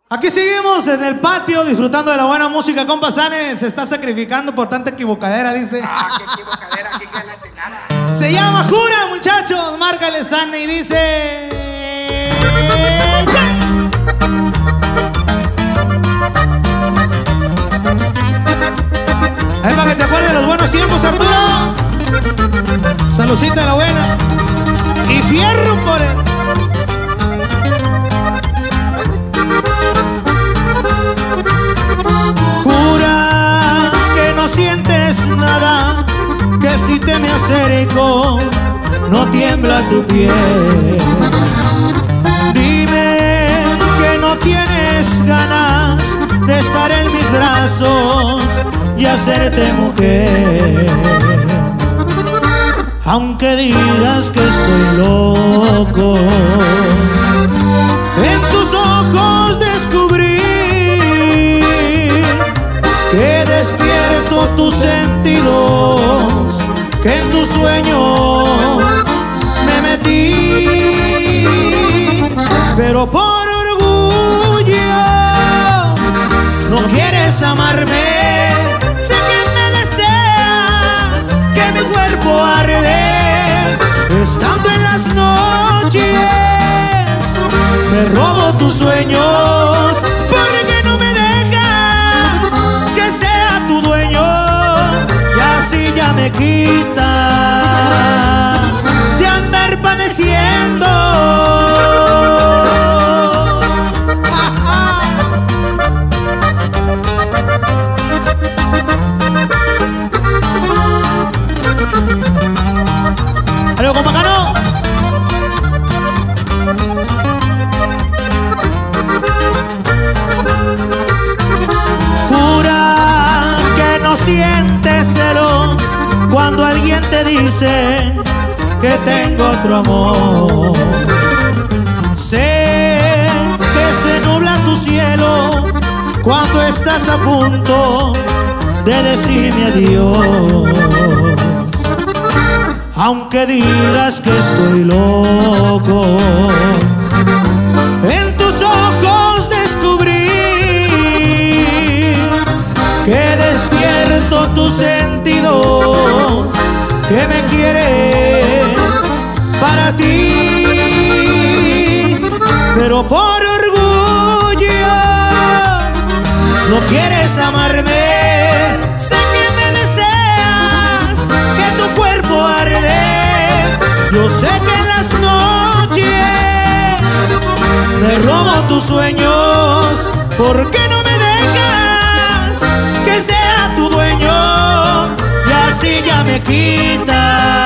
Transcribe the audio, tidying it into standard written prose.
Aquí seguimos en el patio disfrutando de la buena música. Compa Sane se está sacrificando por tanta equivocadera, dice. Ah, qué equivocadera, qué la chingada. Se llama Jura, muchachos. Márcale Sane y dice. Ahí para que te acuerdes de los buenos tiempos, Arturo. Saludcita de la buena. Y fierro por él. Jura que no sientes nada, que si te me acerco no tiembla tu piel. Dime que no tienes ganas de estar en mis brazos y hacerte mujer. Aunque digas que estoy loco, en tus ojos descubrí que despierto tus sentidos, que en tus sueños me metí. Pero por orgullo no quieres amarme. Sé que me deseas, que mi cuerpo arde. Estando en las noches me robo tus sueños, porque no me dejas que sea tu dueño. Y así ya me quitas de andar padeciendo. ¡Aló, compa Cano! Jura que no sientes celos cuando alguien te dice que tengo otro amor. Sé que se nubla tu cielo cuando estás a punto de decirme adiós. Aunque digas que estoy loco, en tus ojos descubrí que despierto tus sentidos, que me quieres para ti. Pero por orgullo no quieres amarme. Sé que me deseas, que tu cuerpo arde. Yo sé que en las noches me robo tus sueños, porque no me dejas que sea tu dueño. Y así ya me quitas